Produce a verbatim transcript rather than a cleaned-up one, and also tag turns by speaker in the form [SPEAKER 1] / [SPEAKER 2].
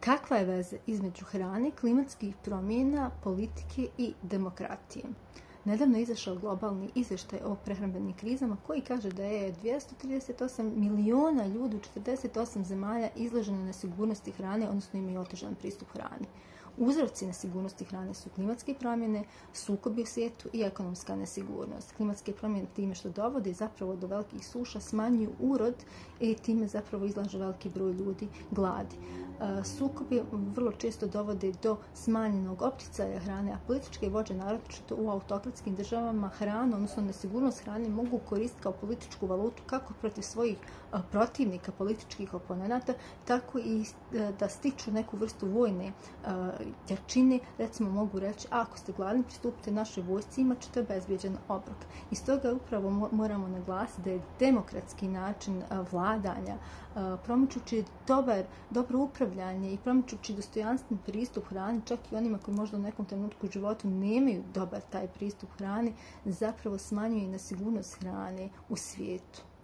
[SPEAKER 1] Kakva je veza između hrane, klimatskih promjena, politike i demokratije? Nedavno je izašao globalni izvještaj o prehrambenim krizama koji kaže da je dvjesto trideset osam miliona ljudi u četrdeset osam zemalja izloženo nesigurnosti hrane, odnosno imaju otežan pristup hrani. Uzroci nesigurnosti hrane su klimatske promjene, sukobi u svijetu i ekonomska nesigurnost. Klimatske promjene time što dovode zapravo do velikih suša smanjuju urod i time zapravo izlažu veliki broj ljudi gladi. Sukobi vrlo često dovode do smanjenog opticaja hrane, a političke vođe, naročito u autokratskim državama, hranu, odnosno nesigurnost hrane, mogu koristiti kao političku valutu kako protiv svojih protivnika, političkih oponenata, tako i da stiču neku vrstu vojne jačine. Recimo mogu reći, ako ste gladni, pristupite našoj vojsci, imat ćete obezbijeđen obrok. I stoga upravo moramo naglasiti da je demokratski način vladanja, promičući dobar, dobro upravljanje i promičući dostojanstven pristup hrani, čak i onima koji možda u nekom trenutku u životu nemaju dobar taj pristup hrani, zapravo smanjuje nesigurnost hrane u svijetu.